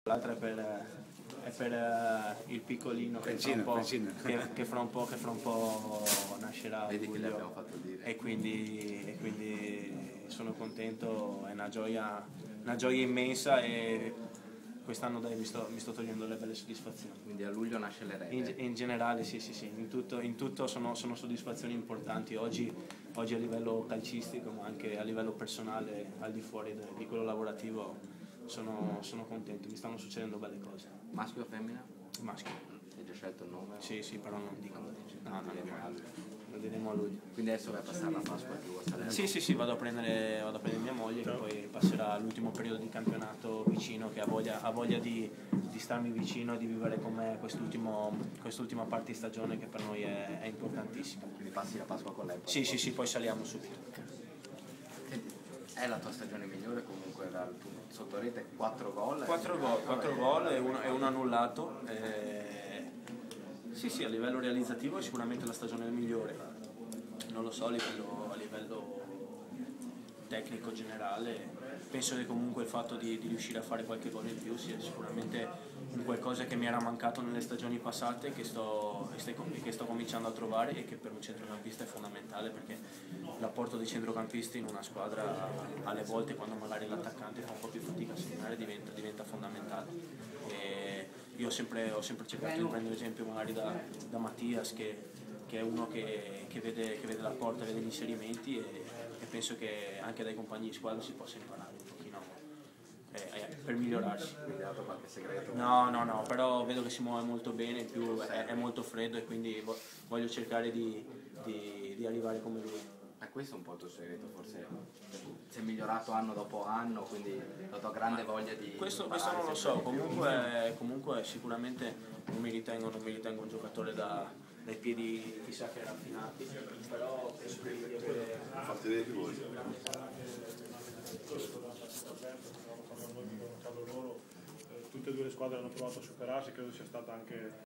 l'altra è per il piccolino che fra un po' nascerà. Vedi che le abbiamo fatto dire. E quindi sono contento, è una gioia immensa e quest'anno mi sto togliendo le belle soddisfazioni. Quindi a luglio nasce l'erede. In generale sì, in tutto sono soddisfazioni importanti, oggi a livello calcistico ma anche a livello personale, al di fuori di quello lavorativo, sono contento, mi stanno succedendo belle cose. Maschio o femmina? Maschio. Hai già scelto il nome? Sì, però non dico. No, lo diremo a luglio. Quindi adesso vai a passare la Pasqua giù a Salerno? Sì, vado a prendere mia moglie che poi passerà l'ultimo periodo di campionato vicino, che ha voglia di starmi vicino e di vivere con me quest'ultima parte di stagione che per noi è importantissima. Quindi passi la Pasqua con lei? Sì, poi saliamo subito. È la tua stagione migliore comunque sotto rete, 4 gol? 4 gol e un annullato. Sì, a livello realizzativo è sicuramente la stagione migliore, non lo so a livello tecnico generale, penso che comunque il fatto di riuscire a fare qualche gol in più sia sicuramente un qualcosa che mi era mancato nelle stagioni passate, che sto cominciando a trovare e che per un centrocampista è fondamentale, perché l'apporto dei centrocampisti in una squadra alle volte, quando magari l'attaccante fa un po' più fatica a segnare, diventa fondamentale. Io ho sempre cercato di prendere esempio magari da Mattias, che è uno che vede la porta, vede gli inserimenti e penso che anche dai compagni di squadra si possa imparare un pochino per migliorarsi. Quindi ha dato qualche segreto? No, però vedo che si muove molto bene, più è molto freddo e quindi voglio cercare di arrivare come lui. Questo è un po' il tuo segreto, forse sei migliorato anno dopo anno, quindi la tua grande voglia di... Questo non lo so, comunque sicuramente non mi ritengo un giocatore dai piedi chissà che raffinati, però penso di avere... Fatti vedere voi. Tutte e due le squadre hanno provato a superarsi, credo sia stata anche